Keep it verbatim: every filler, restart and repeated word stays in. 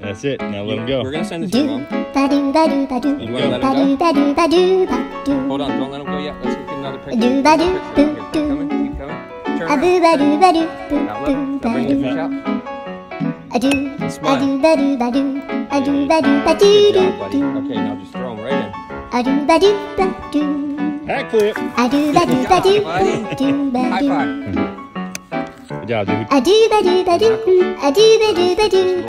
That's it. Now let You- him go. We're gonna send it to your mom. Ba-doo, ba-doo, ba-doo. You wanna let him Ba-doo, go? ba-doo, ba-doo, ba-doo. Hold on, don't let him go yet. Let's get another picture. Do, ba, do, Picture. do, Here, keep do. coming, keep coming. Turn A boo, around. ba-doo, ba-doo, boo, Now look, boo, now bring your ba-doo. fish out. A do, Smile. a do, ba-doo, ba-doo. A do, ba-doo, Good ba-doo, job, buddy. doo. Okay, now just throw him right in. A do, ba-doo, ba-doo. Backflip. A do, ba-doo, Good ba-doo, job, buddy. doo, High ba-doo. five. Good job, dude. A do, ba-doo, ba-doo. A do, ba-doo, ba-doo.